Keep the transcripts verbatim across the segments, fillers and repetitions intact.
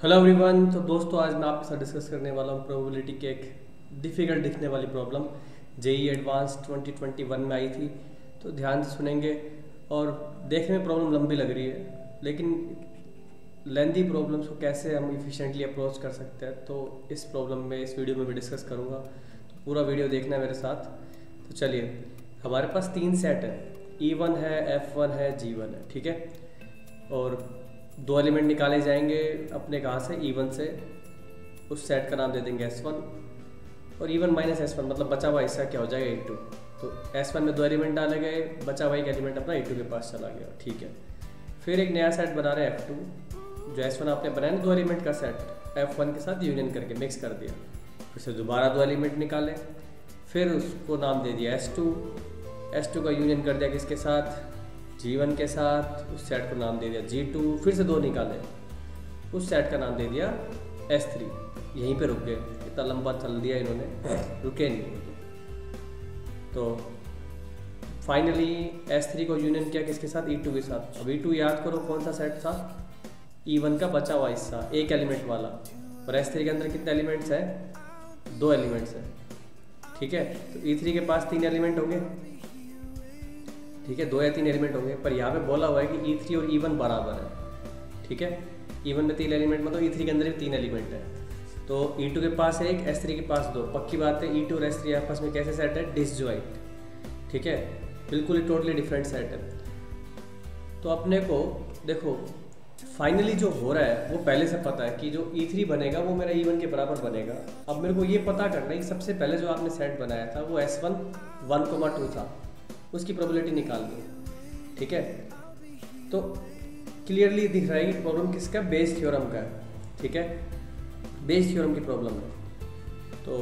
Hello everyone. तो दोस्तों आज मैं आपके साथ डिस्कस करने वाला हूँ प्रोबेबिलिटी के एक डिफ़िकल्ट दिखने वाली problem JEE advance twenty twenty one में आई थी। तो ध्यान से सुनेंगे और देखने में प्रॉब्लम लंबी लग रही है, लेकिन लेंदी प्रॉब्लम्स को कैसे हम इफ़िशिएंटली अप्रोच कर सकते हैं, तो इस प्रॉब्लम में इस वीडियो में भी डिस्कस करूँगा। तो पूरा वीडियो देखना है मेरे साथ। तो चलिए, हमारे पास तीन सेट है, ई वन है, एफ वन है, जी वन है, ठीक है। और दो एलिमेंट निकाले जाएंगे अपने कहाँ से, ई वन से। उस सेट का नाम दे देंगे एस वन, और E one minus S one मतलब बचा हुआ हिस्सा क्या हो जाएगा, ई टू। तो एस वन में दो एलिमेंट डाले गए, बचा हुआ एक एलिमेंट अपना ई टू के पास चला गया, ठीक है। फिर एक नया सेट बना रहे हैं एफ टू, जो एस वन आपने बनाया दो एलिमेंट का सेट एफ वन के साथ यूनियन करके मिक्स कर दिया। फिर से दोबारा दो एलिमेंट निकाले, फिर उसको नाम दे दिया एस टू। एस टू का यूनियन कर दिया किसके साथ, जी वन के साथ। उस सेट को नाम दे दिया जी टू। फिर से दो निकाले, उस सेट का नाम दे दिया एस थ्री। यहीं पे रुक गए, इतना लंबा चल दिया इन्होंने, रुके नहीं। तो फाइनली एस थ्री को यूनियन किया किसके साथ, ई टू के साथ। अब ई टू याद करो कौन सा सेट था, ई वन का बचा हुआ हिस्सा, एक एलिमेंट वाला। और एस थ्री के अंदर कितने एलिमेंट्स हैं, दो एलिमेंट्स हैं, ठीक है। तो ई थ्री के पास तीन एलिमेंट होंगे, ठीक है, दो या तीन एलिमेंट होंगे। पर यहाँ पे बोला हुआ है कि ई थ्री और ई वन बराबर है, ठीक है। ई वन में तीन एलिमेंट मतलब ई थ्री के अंदर भी तीन एलिमेंट है। तो ई टू के पास एक, एस थ्री के पास दो। पक्की बात है ई टू और एस थ्री आपस में कैसे सेट है, डिसजॉइंट, ठीक है, बिल्कुल ही टोटली डिफरेंट सेट है। तो अपने को देखो फाइनली जो हो रहा है वो पहले से पता है कि जो ई थ्री बनेगा वो मेरा ई वन के बराबर बनेगा। अब मेरे को ये पता करना है कि सबसे पहले जो आपने सेट बनाया था वो S one one comma two था, उसकी प्रोबेबिलिटी निकाल दी, ठीक है। तो क्लियरली दिख रहा है कि प्रॉब्लम किसका, बेस थ्योरम का है, ठीक है, बेस थ्योरम की प्रॉब्लम है। तो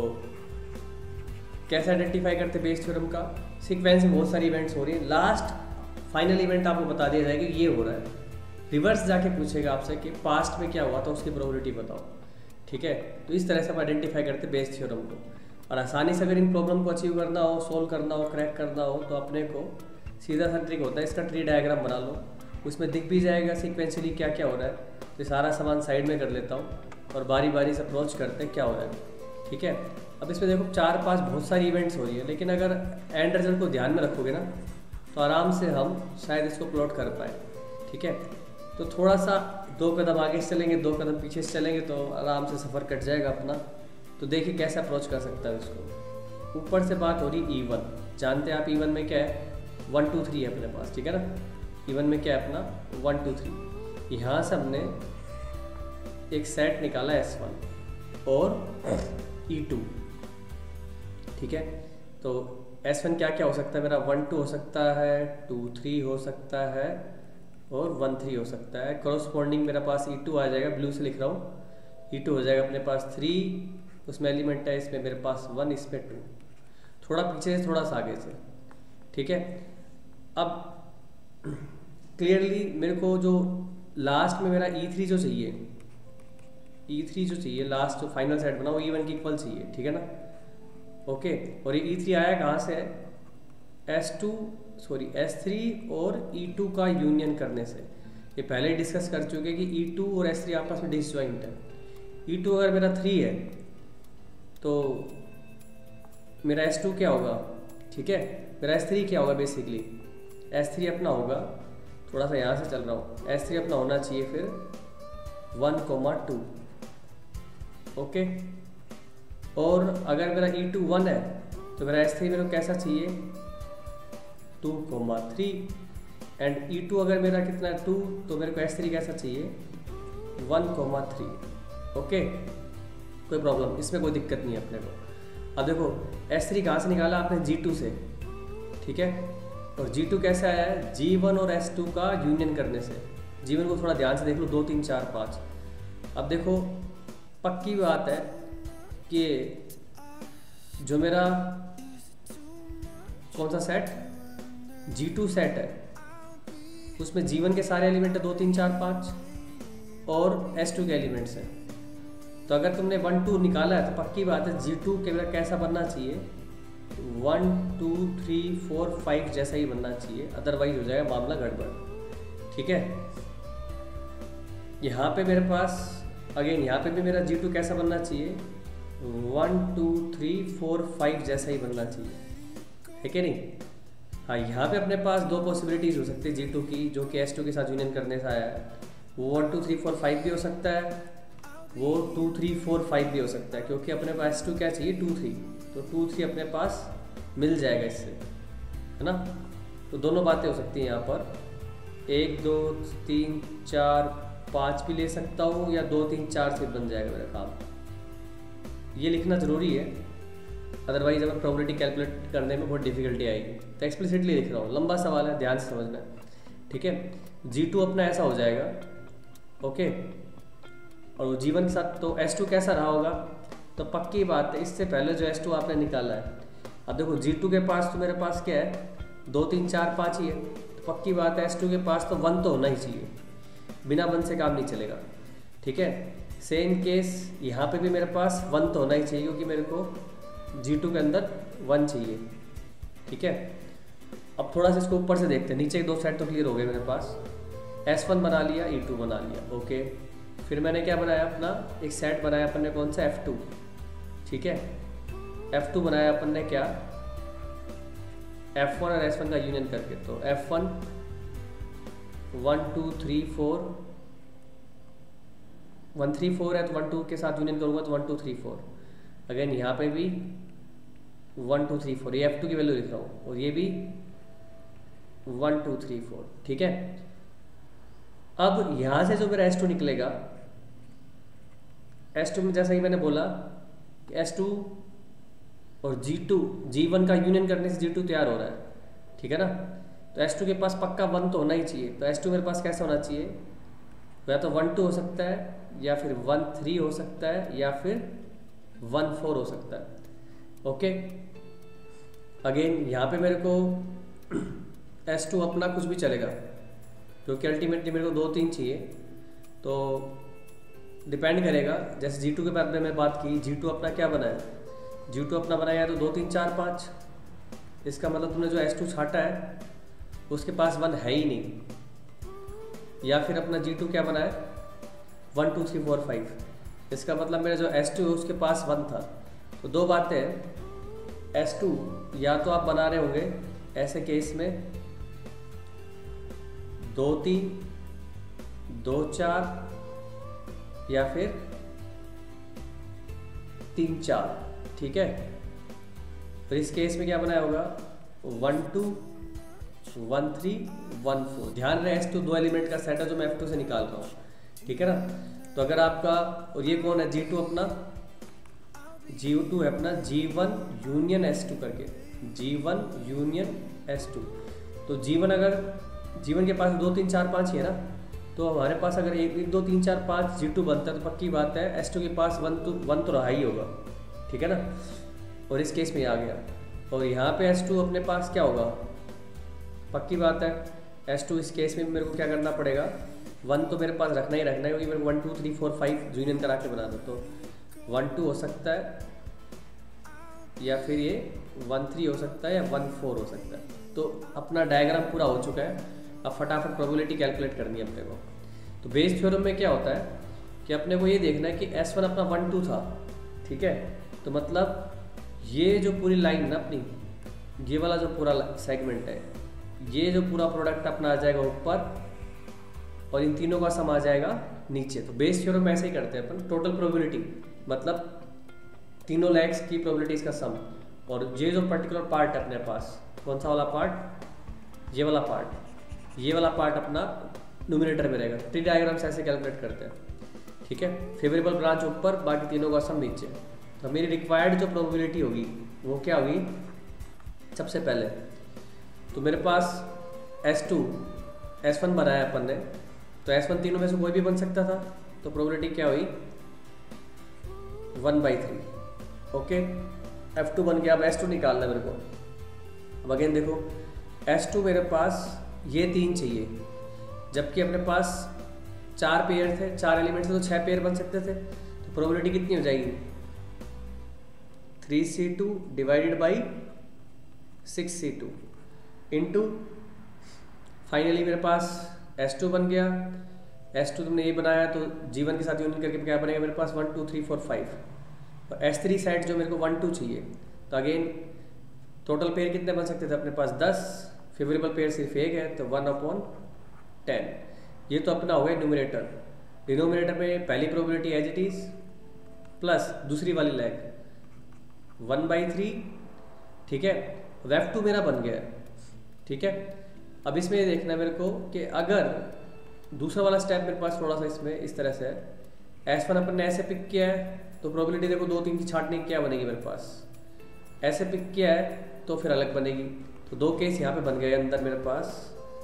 कैसे आइडेंटिफाई करते बेस थ्योरम का, सीक्वेंस में बहुत सारी इवेंट्स हो रही है, लास्ट फाइनल इवेंट आपको बता दिया जाएगा कि ये हो रहा है। रिवर्स जाके पूछेगा आपसे कि पास्ट में क्या हुआ था, उसकी प्रोबेबिलिटी बताओ, ठीक है। तो इस तरह से हम आइडेंटिफाई करते बेस थ्योरम को। और आसानी से अगर इन प्रॉब्लम को अचीव करना हो, सोल्व करना हो, क्रैक करना हो, तो अपने को सीधा सा ट्रिक होता है, इसका ट्री डायग्राम बना लो, उसमें दिख भी जाएगा सीक्वेंशली क्या क्या हो रहा है। तो सारा सामान साइड में कर लेता हूँ और बारी बारी से अप्रोच करते हैं क्या हो रहा है, ठीक है। अब इसमें देखो चार पांच बहुत सारी इवेंट्स हो रही है, लेकिन अगर एंड रिजल्ट को ध्यान में रखोगे ना तो आराम से हम शायद इसको प्लॉट कर पाए, ठीक है। तो थोड़ा सा दो कदम आगे से चलेंगे, दो कदम पीछे से चलेंगे तो आराम से सफ़र कट जाएगा अपना। तो देखिए कैसे अप्रोच कर सकता है इसको। ऊपर से बात हो रही ई वन, जानते हैं आप ई वन में क्या है, वन टू थ्री है अपने पास, ठीक है ना। ई वन में क्या है अपना, वन टू थ्री। यहाँ से हमने एक सेट निकाला एस वन और ई टू, ठीक है। तो एस वन क्या क्या हो सकता है मेरा, वन टू हो सकता है, टू थ्री हो सकता है, और वन थ्री हो सकता है। करस्पॉन्डिंग मेरा पास ई टू आ जाएगा, ब्लू से लिख रहा हूँ, ई टू हो जाएगा अपने पास थ्री, उसमें एलिमेंट है, इसमें मेरे पास वन, इसमें टू, थोड़ा पीछे से थोड़ा सा आगे से, ठीक है। अब क्लियरली मेरे को जो लास्ट में मेरा ई थ्री जो चाहिए, ई थ्री जो चाहिए लास्ट जो फाइनल सेट बना वो ई वन की इक्वल चाहिए, ठीक है ना, ओके। और ये ई थ्री आया कहाँ से, S two sorry S three और ई टू का यूनियन करने से। ये पहले ही डिस्कस कर चुके कि ई टू और एस थ्री आपस में डिसजॉइंट है। ई टू अगर मेरा थ्री है तो मेरा एस टू क्या होगा, ठीक है, मेरा एस थ्री क्या होगा, बेसिकली एस थ्री अपना होगा, थोड़ा सा यहाँ से चल रहा हूँ, एस थ्री अपना होना चाहिए फिर वन कोमा टू, ओके। और अगर मेरा ई टू वन है तो मेरा एस थ्री मेरे को कैसा चाहिए, two comma three. And E two अगर मेरा कितना है टू, तो मेरे को एस थ्री कैसा चाहिए, वन कोमा थ्री, ओके। कोई प्रॉब्लम, इसमें कोई दिक्कत नहीं है अपने को। अब देखो एस थ्री कहाँ से निकाला आपने, जी टू से, ठीक है। और जी टू कैसे आया है, जी वन और एस टू का यूनियन करने से। जी वन को थोड़ा ध्यान से देख लो, दो तीन चार पाँच। अब देखो पक्की बात है कि जो मेरा कौन सा सेट, जी टू सेट है, उसमें जी वन के सारे एलिमेंट है, दो तीन चार पाँच, और एस टू के एलिमेंट्स हैं। तो अगर तुमने वन टू निकाला है तो पक्की बात है जी टू के मेरा कैसा बनना चाहिए, one two three four five जैसा ही बनना चाहिए, अदरवाइज हो जाएगा मामला गड़बड़, ठीक है। यहाँ पे मेरे पास अगेन यहाँ पे भी मेरा जी टू कैसा बनना चाहिए, one two three four five जैसा ही बनना चाहिए, है कि नहीं। हाँ, यहाँ पे अपने पास दो पॉसिबिलिटीज़ हो सकती है जी टू की, जो कि एस टू के साथ यूनियन करने से आया है। वो one two three four five भी हो सकता है, वो टू थ्री फोर फाइव भी हो सकता है, क्योंकि अपने पास एस टू क्या चाहिए, टू थ्री, तो टू थ्री अपने पास मिल जाएगा इससे, है ना। तो दोनों बातें हो सकती हैं यहाँ पर, एक दो तीन चार पाँच भी ले सकता हूँ, या दो तीन चार से बन जाएगा मेरा काम। ये लिखना ज़रूरी है, अदरवाइज अगर प्रोबेबिलिटी कैलकुलेट करने में बहुत डिफिकल्टी आएगी। तो एक्सप्लिसिटली लिख रहा हूँ, लंबा सवाल है, ध्यान से समझना, ठीक है। जी टू अपना ऐसा हो जाएगा, ओके। और वो जीवन के साथ तो एस टू कैसा रहा होगा, तो पक्की बात है इससे पहले जो एस टू आपने निकाला है, अब देखो जी टू के पास तो मेरे पास क्या है, दो तीन चार पाँच ही है, तो पक्की बात है एस टू के पास तो वन तो होना ही चाहिए, बिना वन से काम नहीं चलेगा, ठीक है। सेम केस यहाँ पे भी मेरे पास वन तो होना ही चाहिए, क्योंकि मेरे को जी टू के अंदर वन चाहिए, ठीक है। अब थोड़ा सा इसको ऊपर से देखते हैं, नीचे दो सेट तो क्लियर हो गए मेरे पास, एस वन बना लिया, ई टू बना लिया, ओके। फिर मैंने क्या बनाया, अपना एक सेट बनाया अपन ने, कौन सा, एफ टू, ठीक है। एफ टू बनाया अपन ने क्या, एफ वन और एस वन का यूनियन करके, तो F one one two three four, one three four है तो वन टू के साथ यूनियन करूँगा तो one two three four, again यहाँ पे भी वन टू थ्री फोर, ये एफ टू की वैल्यू लिख रहा हूँ, और ये भी वन टू थ्री फोर, ठीक है। अब यहाँ से जो मेरा एस टू निकलेगा, एस टू में जैसा ही मैंने बोला एस टू और जी टू, जी वन का यूनियन करने से जी टू तैयार हो रहा है, ठीक है ना। तो एस टू के पास पक्का वन तो होना ही चाहिए, तो एस टू मेरे पास कैसा होना चाहिए, या तो वन टू हो सकता है, या फिर वन थ्री हो सकता है, या फिर वन फोर हो सकता है, ओके। अगेन यहाँ पे मेरे को एस टू अपना कुछ भी चलेगा, क्योंकि अल्टीमेटली मेरे को दो तीन चाहिए, तो डिपेंड करेगा। जैसे जी टू के बारे में मैं बात की, जी टू अपना क्या बनाया, जी टू अपना बनाया तो दो तीन चार पाँच, इसका मतलब तुमने जो एस टू छाटा है उसके पास वन है ही नहीं। या फिर अपना जी टू क्या बनाया, one two three four five, इसका मतलब मेरा जो एस टू है उसके पास वन था। तो दो बातें हैं, एस टू या तो आप बना रहे होंगे ऐसे केस में दो तीन, दो चार, या फिर तीन चार, ठीक है। फिर इस केस में क्या बनाया होगा, one two, one three, one four. ध्यान रहे एस टू दो एलिमेंट का सेट है जो मैं एफ टू से निकाल रहा हूँ, ठीक है ना। तो अगर आपका, और ये कौन है, जी टू अपना, जी टू है अपना G one union S two करके, G one union S two. तो जी वन अगर जी वन के पास दो तीन चार पाँच ही है ना, तो हमारे पास अगर एक एक दो तीन चार पाँच जी टू बनता है तो पक्की बात है एस टू के पास वन तो वन तो रहा ही होगा, ठीक है ना। और इस केस में आ गया, और यहाँ पे एस टू अपने पास क्या होगा, पक्की बात है एस टू इस केस में मेरे को क्या करना पड़ेगा, वन तो मेरे पास रखना ही रखना है, क्योंकि मेरे को one two three four five union करा के बना दो। तो वन टू हो सकता है, या फिर ये वन थ्री हो सकता है, या वन फोर हो सकता है। तो अपना डायग्राम पूरा हो चुका है, अब फटाफट प्रोबेबिलिटी कैलकुलेट करनी है अपने को। तो बेस थ्योरम में क्या होता है कि अपने को ये देखना है कि एस वन अपना वन टू था, ठीक है। तो मतलब ये जो पूरी लाइन ना अपनी, ये वाला जो पूरा सेगमेंट है, ये जो पूरा प्रोडक्ट अपना आ जाएगा ऊपर, और इन तीनों का सम आ जाएगा नीचे। तो बेस थ्योरम में ऐसे ही करते हैं अपन, टोटल प्रोबेबिलिटी मतलब तीनों लेग्स की प्रोबेबिलिटीज का सम, और ये जो पर्टिकुलर पार्ट है अपने पास, कौन सा वाला पार्ट, ये वाला पार्ट, ये वाला पार्ट अपना न्यूमरेटर में रहेगा। ट्री डायग्राम से ऐसे कैलकुलेट करते हैं, ठीक है। फेवरेबल ब्रांच ऊपर, बाकी तीनों का सम नीचे। तो मेरी रिक्वायर्ड जो प्रोबेबिलिटी होगी वो क्या होगी, सबसे पहले तो मेरे पास एस टू एस वन बनाया अपन ने, तो एस वन तीनों में से कोई भी बन सकता था, तो प्रोबेबिलिटी क्या हुई, one by three, okay. F two बन गया, अब एस टू निकालना है मेरे को। अब अगेन देखो एस टू मेरे पास ये तीन चाहिए, जबकि अपने पास चार पेयर थे, चार एलिमेंट थे तो छह पेयर बन सकते थे। तो प्रोबेबिलिटी कितनी हो जाएगी, three C two divided by six C two into, finally मेरे पास एस टू बन गया, एस टू तुमने ये बनाया तो जी वन के साथ यूनियन करके क्या बनेगा मेरे पास one two three four five, और एस थ्री सेट जो मेरे को वन टू चाहिए, तो अगेन टोटल पेयर कितने बन सकते थे अपने पास दस, फेवरेबल पेयर सिर्फ एक है तो वन अपॉन टेन। ये तो अपना हो गया न्यूमरेटर। डिनोमिनेटर में पहली probability as it is plus दूसरी वाली लैग वन बाई थ्री, ठीक है। वेफ टू मेरा बन गया है, ठीक है। अब इसमें ये देखना है मेरे को कि अगर दूसरा वाला स्टेप मेरे पास थोड़ा सा इसमें इस तरह से है, एस वन अपन ने ऐसे पिक किया है तो प्रोबेबिलिटी देखो दो तीन की छाटने की क्या बनेगी मेरे पास, ऐसे पिक किया है तो फिर अलग बनेगी। तो दो केस यहाँ पे बन गए अंदर मेरे पास।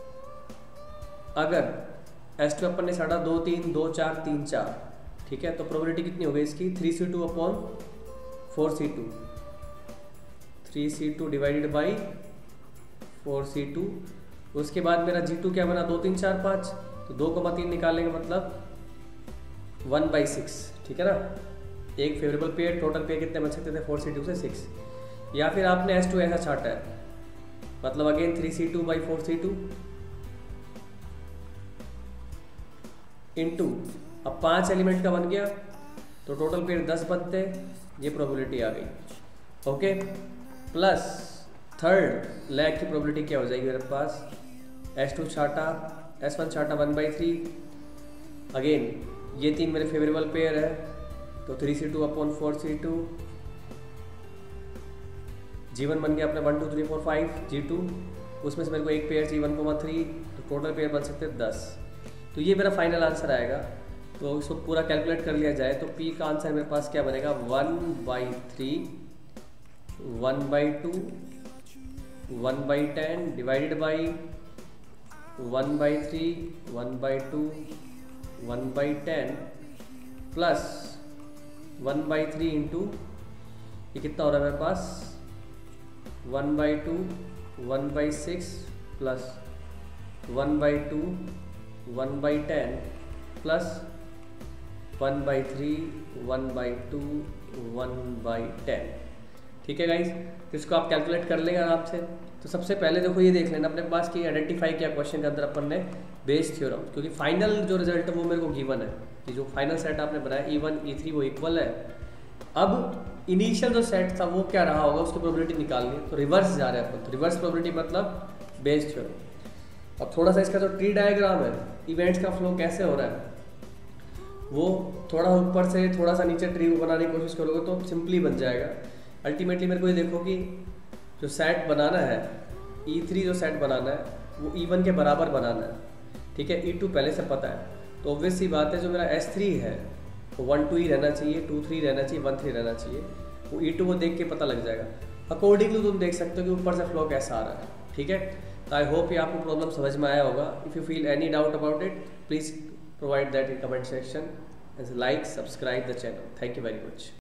अगर एस टू अपन ने छाटा दो तीन दो चार तीन चार, ठीक है, तो प्रोबेबिलिटी कितनी हो गई इसकी three C two upon four C two, three C two divided by four C two. उसके बाद मेरा जी टू क्या बना दो तीन चार पाँच, तो दो कमा तीन निकालेंगे मतलब वन बाई सिक्स, ठीक है ना। एक फेवरेबल पेयर, टोटल पेयर कितने बन सकते थे फोर सी टू से सिक्स। या फिर आपने एस टू ऐसा छाटा है मतलब again three C two by four C two into, अब पांच एलिमेंट का बन गया तो टोटल पेयर दस बनते, ये प्रोबेबिलिटी आ गई, ओके। प्लस थर्ड लैग की प्रोबेबिलिटी क्या हो जाएगी मेरे पास, एस टू छाटा एस वन छाटा वन बाई थ्री, अगेन ये तीन मेरे फेवरेबल पेयर है तो three C two upon four C two, G one बन गया अपने one two three four five, G two उसमें से मेरे को एक पेयर चाहिए वन कोमा थ्री, तो टोटल पेयर बन सकते हैं दस। तो ये मेरा फाइनल आंसर आएगा। तो इसको पूरा कैलकुलेट कर लिया जाए तो पी का आंसर मेरे पास क्या बनेगा one by three, one by two, one by ten divided by one by three, one by two, one by ten plus one by three into ये कितना हो रहा है मेरे पास one by two, one by six plus one by two, one by ten plus one by three, one by two, one by ten, ठीक है guys. तो इसको आप कैलकुलेट कर लेंगे आराम से। तो सबसे पहले देखो ये देख लेना अपने पास कि आइडेंटिफाई किया क्वेश्चन के अंदर अपन ने बेस थ्योरम, क्योंकि फाइनल जो रिजल्ट है वो मेरे को गिवन है कि जो फाइनल सेट आपने बनाया ई वन ई थ्री वो इक्वल है। अब इनिशियल जो सेट था वो क्या रहा होगा उसकी प्रोबेबिलिटी निकालनी है, तो रिवर्स जा रहे हैं अपन। तो रिवर्स प्रोबेबिलिटी मतलब बेस थ्योरम। अब थोड़ा सा इसका जो ट्री डायग्राम है इवेंट्स का फ्लो कैसे हो रहा है वो थोड़ा ऊपर से थोड़ा सा नीचे ट्री बनाने की कोशिश करोगे तो सिंपली बन जाएगा। अल्टीमेटली मेरे को ये देखो कि जो सेट बनाना है ई थ्री जो सेट बनाना है वो ई वन के बराबर बनाना है, ठीक है। ई टू पहले से पता है तो ऑब्वियस सी बात है जो मेरा एस थ्री है वो वन टू ही रहना चाहिए, टू थ्री रहना चाहिए, वन थ्री रहना चाहिए। वो ई टू को देख के पता लग जाएगा। अकॉर्डिंगली तुम देख सकते हो कि ऊपर से फ्लो कैसा आ रहा है, ठीक है। तो आई होप ये आपको प्रॉब्लम समझ में आया होगा। If you feel any doubt about it please provide that in comment section and like subscribe the channel. Thank you very much.